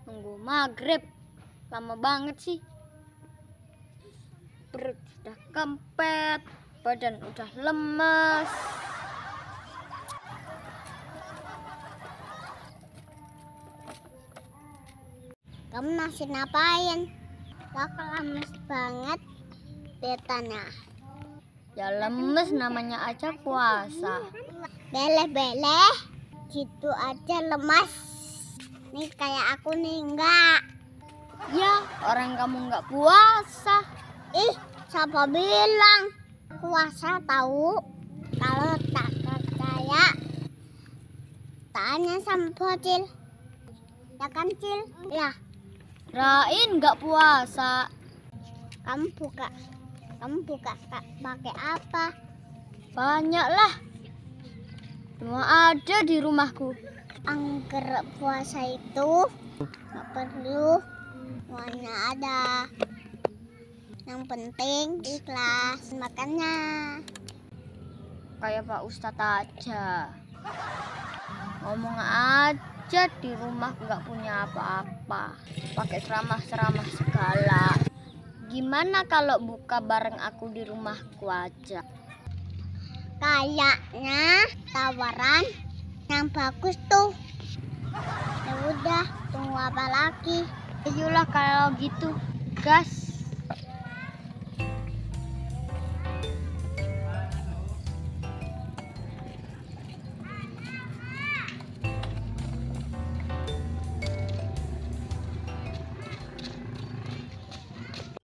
Nunggu maghrib. Lama banget sih. Perut udah kempet, badan udah lemas. Kamu masih ngapain? Kok lemes banget betanya. Ya lemes, namanya aja puasa. Beleh-beleh gitu aja lemas. Nih kayak aku nih enggak. Ya, orang kamu nggak puasa. Ih, siapa bilang puasa tahu? Kalau tak percaya tanya sama Bocil. Ya kan, Cil? Ya, Rain nggak puasa. kamu buka pakai apa? Banyak lah. Semua ada di rumahku. Angker puasa itu nggak perlu semuanya ada. Yang penting ikhlas makannya. Kayak Pak Ustadz aja. Ngomong aja di rumah nggak punya apa-apa. Pakai ceramah-ceramah segala. Gimana kalau buka bareng aku di rumahku aja? Kayaknya tawaran yang bagus tuh. Ya udah, tunggu apa lagi? Ayolah kalau gitu, gas.